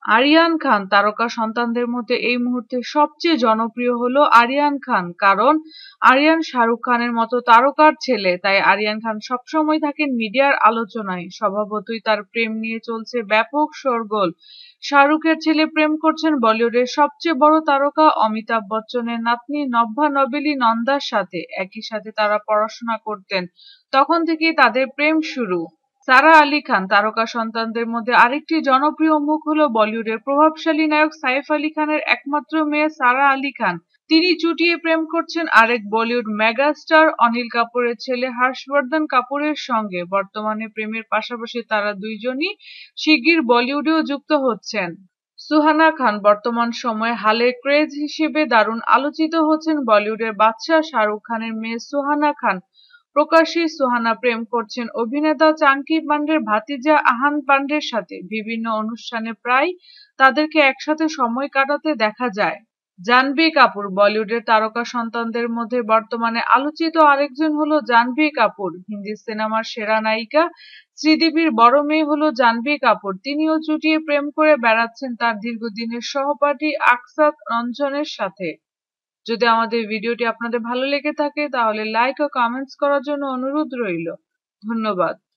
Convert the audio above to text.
আরিয়ান খান তারকা সন্তানদের মধ্যে এই মুহূর্তে সবচেয়ে জনপ্রিয় হলো আরিয়ান খান। কারণ আরিয়ান শাহরুখ খানের মতো তারকার ছেলে, তাই আরিয়ান খান সবসময় থাকেন মিডিয়ার আলোচনায়। স্বভাবতই তার প্রেম নিয়ে চলছে ব্যাপক শোরগোল। শাহরুখের ছেলে প্রেম করছেন বলিউডের সবচেয়ে বড় তারকা অমিতাভ বচ্চনের নাতনি নভ্যা নবেলি নন্দার সাথে। একই সাথে তারা পড়াশোনা করতেন, তখন থেকেই তাদের প্রেম শুরু। সারা আলি খান তারকা সন্তানদের মধ্যে আরেকটি জনপ্রিয় মুখ হলো বলিউডের প্রভাবশালী নায়ক সাইফ আলি খানের একমাত্র মেয়ে সারা আলি খান। তিনি চুটিয়ে প্রেম করছেন আরেক বলিউড মেগা স্টার অনিল কাপুরের ছেলে হর্ষবর্ধন কাপুরের সঙ্গে। বর্তমানে প্রেমের পাশাপাশি তারা দুইজনই শিগগির বলিউডেও যুক্ত হচ্ছেন। সুহানা খান বর্তমান সময়ে হালের ক্রেজ হিসেবে দারুণ আলোচিত হচ্ছেন। বলিউডের বাদশা শাহরুখ খানের মেয়ে সুহানা খান। প্রকাশ্যেই সুহানা প্রেম করছেন অভিনেতা চাঙ্কি পান্ডের ভাতিজা আহান পান্ডের সাথে। বিভিন্ন অনুষ্ঠানে প্রায় তাদেরকে একসাথে সময় কাটাতে দেখা যায়। জাহ্নবী কাপুর বলিউডের তারকা সন্তানদের মধ্যে বর্তমানে আলোচিত আরেকজন হলো জাহ্নবী কাপুর। হিন্দি সিনেমার সেরা নায়িকা শ্রীদেবীর বড় মেয়ে হলো জাহ্নবী কাপুর। তিনিও চুটিয়ে প্রেম করে বেড়াচ্ছেন তার দীর্ঘদিনের সহপাঠী আকসাত রঞ্জনের সাথে। যদি আমাদের ভিডিওটি আপনাদের ভালো লেগে থাকে তাহলে লাইক ও কমেন্টস করার জন্য অনুরোধ রইল। ধন্যবাদ।